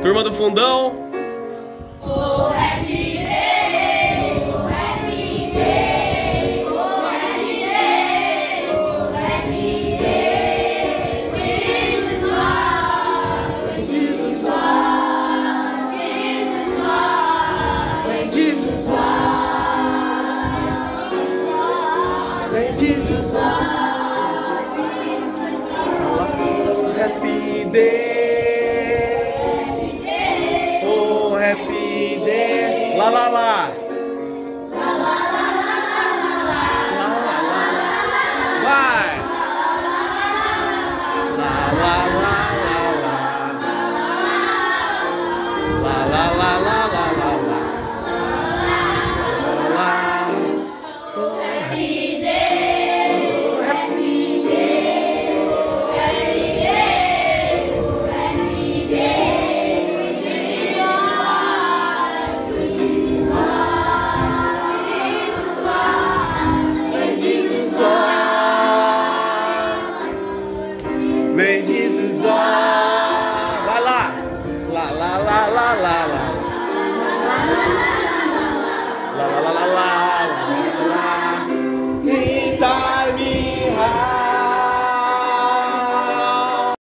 Turma do fundão. Oh, happy day, oh, happy day, oh, happy day, oh, happy day. Jesus walked, when Jesus walked, Jesus walked, when Jesus walked, when Jesus walked. Happy day. Oh, happy day. Lá, lá, lá. Vai. Lá, lá, lá, lá, lá. Lá, lá, lá, lá, lá, lá, lá. Lá. Oh, happy day, oh, happy day, oh, happy day, oh, happy day. When Jesus walked, when Jesus walked, Vem Jesus, ó. Vai lá. Lá, lá, lá, lá, lá, lá.